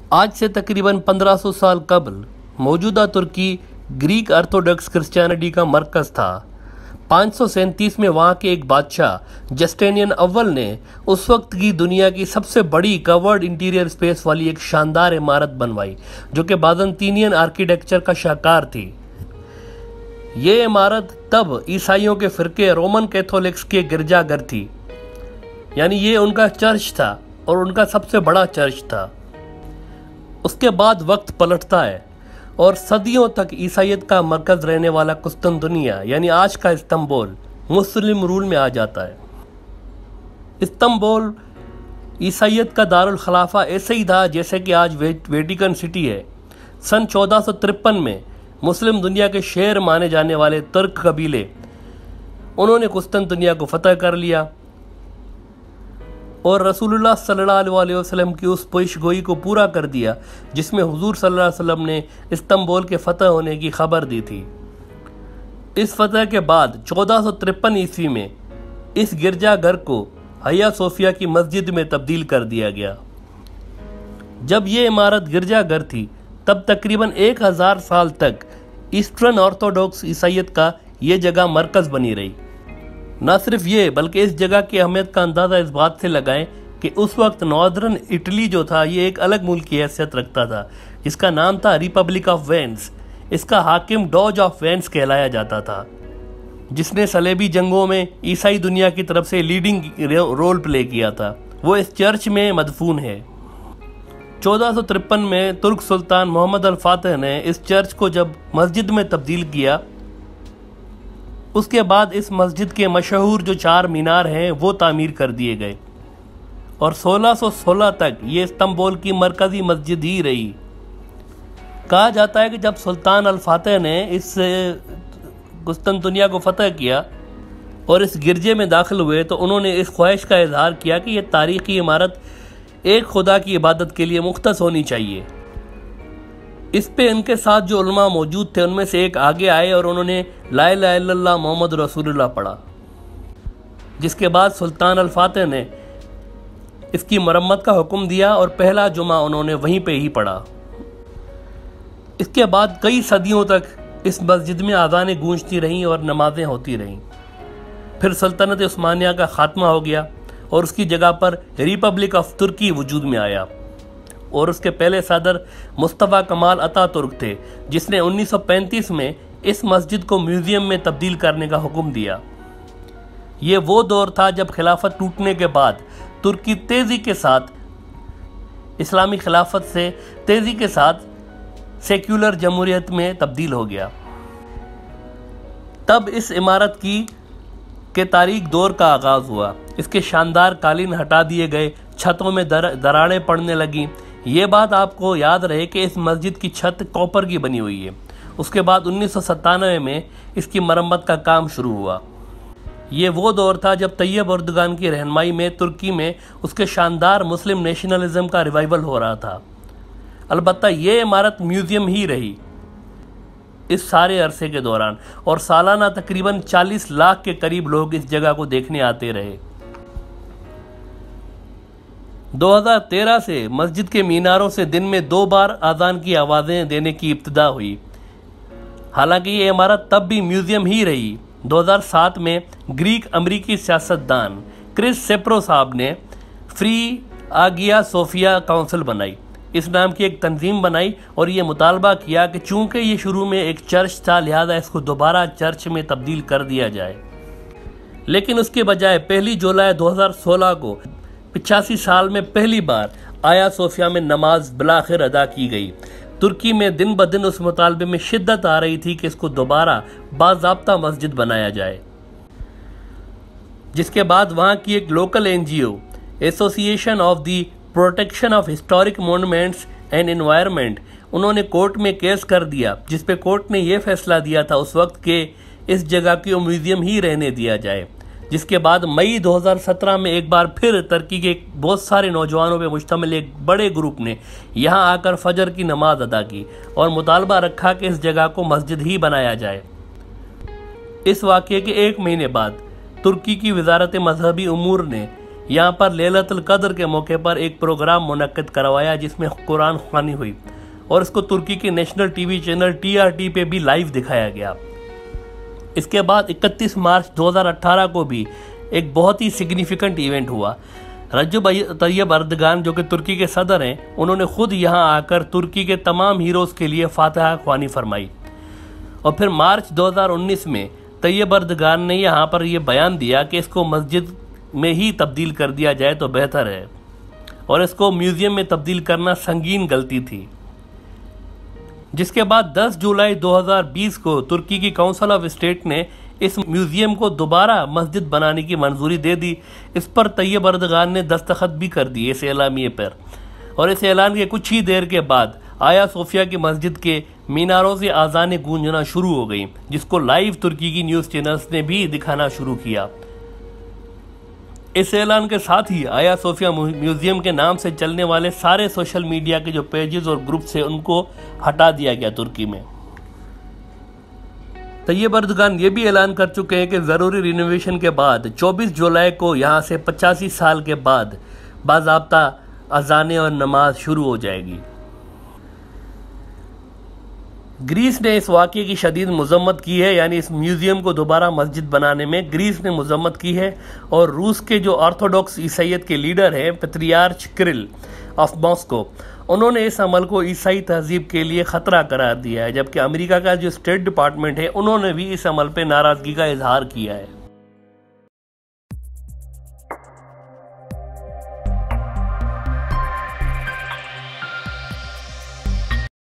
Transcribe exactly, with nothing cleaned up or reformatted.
आज से तकरीबन पंद्रह सौ साल कबल मौजूदा तुर्की ग्रीक ऑर्थोडॉक्स क्रिश्चियनिटी का मरकज़ था। पाँच सौ सैंतीस में वहाँ के एक बादशाह जस्टिनियन अव्वल ने उस वक्त की दुनिया की सबसे बड़ी कवर्ड इंटीरियर स्पेस वाली एक शानदार इमारत बनवाई, जो कि बाज़ंतीनियन आर्किटेक्चर का शाहकार थी। ये इमारत तब ईसाइयों के फ़िरके रोमन कैथोलिक्स के गिरजाघर थी, यानी ये उनका चर्च था और उनका सबसे बड़ा चर्च था। उसके बाद वक्त पलटता है और सदियों तक ईसाइयत का मरकज़ रहने वाला कुस्तुनतुनिया यानी आज का इस्तांबुल मुस्लिम रूल में आ जाता है। इस्तांबुल ईसाइयत का दारुल खलाफा ऐसे ही था जैसे कि आज वे, वेटिकन सिटी है। सन चौदह सौ तिरपन में मुस्लिम दुनिया के शेर माने जाने वाले तुर्क कबीले उन्होंने कुस्तुनतुनिया को फतह कर लिया और रसूलुल्लाह सल्लल्लाहु अलैहि वसल्लम की उस पेशगोई को पूरा कर दिया जिसमें हुजूर सल्लल्लाहु अलैहि वसल्लम ने इस्तांबुल के फतह होने की खबर दी थी। इस फतह के बाद चौदह सौ तिरपन ईस्वी में इस गिरजाघर को हया सोफिया की मस्जिद में तब्दील कर दिया गया। जब ये इमारत गिरजाघर थी तब तकरीबन एक हज़ार साल तक ईस्टर्न ऑर्थोडॉक्स ईसाइयत का ये जगह मरकज़ बनी रही। न सिर्फ ये बल्कि इस जगह की अहमियत का अंदाज़ा इस बात से लगाएं कि उस वक्त नॉर्दर्न इटली जो था ये एक अलग मुल्क की हैसियत रखता था जिसका नाम था रिपब्लिक ऑफ वेन्स। इसका हाकिम डॉज ऑफ वेन्स कहलाया जाता था, जिसने सलेबी जंगों में ईसाई दुनिया की तरफ से लीडिंग रोल प्ले किया था। वो इस चर्च में मदफून है। चौदह सौ तिरपन में तुर्क सुल्तान मोहम्मद अल फातह ने इस चर्च को जब मस्जिद में तब्दील किया, उसके बाद इस मस्जिद के मशहूर जो चार मीनार हैं वो तामीर कर दिए गए और सोलह सौ सोलह तक ये इस्तांबुल की मरकज़ी मस्जिद ही रही। कहा जाता है कि जब सुल्तान अल फातह ने इस कुस्तुनतुनिया को फतह किया और इस गिरजे में दाखिल हुए तो उन्होंने इस ख्वाहिश का इजहार किया कि यह तारीख़ी इमारत एक खुदा की इबादत के लिए मुख्तस होनी चाहिए। इस पे इनके साथ जो उलमा मौजूद थे उनमें से एक आगे आए और उन्होंने ला इलाहा इल्लल्लाह मोहम्मद रसूलुल्लाह पढ़ा, जिसके बाद सुल्तान अल फातह ने इसकी मरम्मत का हुक्म दिया और पहला जुमा उन्होंने वहीं पे ही पढ़ा। इसके बाद कई सदियों तक इस मस्जिद में आज़ानें गूंजती रहीं और नमाजें होती रहीं। फिर सल्तनत उस्मानिया का खात्मा हो गया और उसकी जगह पर रिपब्लिक ऑफ तुर्की वजूद में आया और उसके पहले सदर मुस्तफ़ा कमाल अतातुर्क थे, जिसने उन्नीस सौ पैंतीस में इस मस्जिद को म्यूज़ियम में तब्दील करने का हुक्म दिया। ये वो दौर था जब खिलाफत टूटने के बाद तुर्की तेज़ी के साथ इस्लामी खिलाफत से तेज़ी के साथ सेक्युलर जमहूरियत में तब्दील हो गया। तब इस इमारत की के तारीख दौर का आगाज़ हुआ। इसके शानदार कालीन हटा दिए गए, छतों में दर, दरारें पड़ने लगीं। ये बात आपको याद रहे कि इस मस्जिद की छत कॉपर की बनी हुई है। उसके बाद उन्नीस सौ सत्तानवे में इसकी मरम्मत का काम शुरू हुआ। ये वो दौर था जब तैयब अर्दगान की रहनुमाई में तुर्की में उसके शानदार मुस्लिम नेशनलिज्म का रिवाइवल हो रहा था। अलबत्ता ये इमारत म्यूज़ियम ही रही इस सारे अरसे के दौरान और सालाना तकरीबन चालीस लाख के करीब लोग इस जगह को देखने आते रहे। दो हज़ार तेरह से मस्जिद के मीनारों से दिन में दो बार आज़ान की आवाज़ें देने की इब्तिदा हुई। हालांकि ये इमारत तब भी म्यूज़ियम ही रही। दो हज़ार सात में ग्रीक अमरीकी सियासतदान क्रिस सेप्रो साहब ने फ्री आगिया सोफिया काउंसिल बनाई। इस नाम की एक तंजीम बनाई और ये मुतालबा किया कि चूँकि ये शुरू में एक चर्च था लिहाजा इसको दोबारा चर्च में तब्दील कर दिया जाए। लेकिन उसके बजाय पहली जुलाई दो हज़ार सोलह को पिचासी साल में पहली बार आया सोफिया में नमाज बिलाखिर अदा की गई। तुर्की में दिन ब दिन उस मुतालबे में शिद्दत आ रही थी कि इसको दोबारा बाज़ाब्ता मस्जिद बनाया जाए, जिसके बाद वहाँ की एक local N G O association of the protection of historic monuments and environment उन्होंने कोर्ट में केस कर दिया, जिस पे कोर्ट ने यह फैसला दिया था उस वक्त के इस जगह को म्यूज़ियम ही रहने दिया जाए। जिसके बाद मई दो हज़ार सत्रह में एक बार फिर तुर्की के बहुत सारे नौजवानों पे मुश्तमिल एक बड़े ग्रुप ने यहाँ आकर फजर की नमाज अदा की और मुतालबा रखा कि इस जगह को मस्जिद ही बनाया जाए। इस वाक़े के एक महीने बाद तुर्की की वजारत मजहबी उमूर ने यहाँ पर लैलतुल कद्र के मौके पर एक प्रोग्राम मुनक्किद करवाया जिसमें कुरान ख्वानी हुई और इसको तुर्की के national TV channel T R T पे भी लाइव दिखाया गया। इसके बाद इकतीस मार्च दो हज़ार अठारह को भी एक बहुत ही सिग्निफिकेंट इवेंट हुआ। रजब तैयब अर्दगान जो कि तुर्की के सदर हैं, उन्होंने खुद यहाँ आकर तुर्की के तमाम हीरोज़ के लिए फातिहा ख्वानी फरमाई। और फिर मार्च दो हज़ार उन्नीस में तैयब अर्दगान ने यहाँ पर यह बयान दिया कि इसको मस्जिद में ही तब्दील कर दिया जाए तो बेहतर है और इसको म्यूज़ियम में तब्दील करना संगीन गलती थी। जिसके बाद दस जुलाई दो हज़ार बीस को तुर्की की काउंसिल ऑफ स्टेट ने इस म्यूज़ियम को दोबारा मस्जिद बनाने की मंजूरी दे दी। इस पर तैयब अर्दगान ने दस्तखत भी कर दिए इस एलामिये पर। और इस ऐलान के कुछ ही देर के बाद आया सोफिया की मस्जिद के मीनारों से आज़ानें गूंजना शुरू हो गई, जिसको लाइव तुर्की की न्यूज़ चैनल्स ने भी दिखाना शुरू किया। इस ऐलान के साथ ही आया सोफिया म्यूज़ियम के नाम से चलने वाले सारे सोशल मीडिया के जो पेजेस और ग्रुप्स हैं उनको हटा दिया गया तुर्की में। तैयब अर्दगान ये भी ऐलान कर चुके हैं कि ज़रूरी रिनोवेशन के बाद चौबीस जुलाई को यहाँ से पचासी साल के बाद बाज़ाब्ता अज़ानें और नमाज शुरू हो जाएगी। ग्रीस ने इस वाक़े की शदीद मज़म्मत की है, यानी इस म्यूज़ियम को दोबारा मस्जिद बनाने में ग्रीस ने मज़म्मत की है। और रूस के जो ऑर्थोडॉक्स ईसाईयत के लीडर हैं पैत्रियार्च किरिल ऑफ मॉस्को, उन्होंने इस अमल को ईसाई तहजीब के लिए ख़तरा करार दिया है। जबकि अमेरिका का जो स्टेट डिपार्टमेंट है उन्होंने भी इस अमल पर नाराज़गी का इजहार किया है।